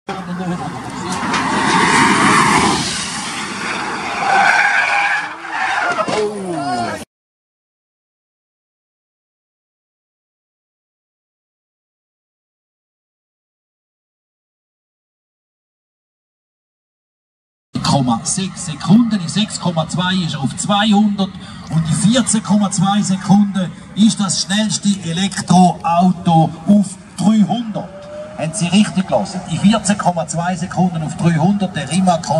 Sekunden, die 6,2 ist auf 200 und die 14,2 Sekunden ist das schnellste Elektroauto auf 300. Haben Sie richtig gelassen? Die 14,2 Sekunden auf 300, der Rimac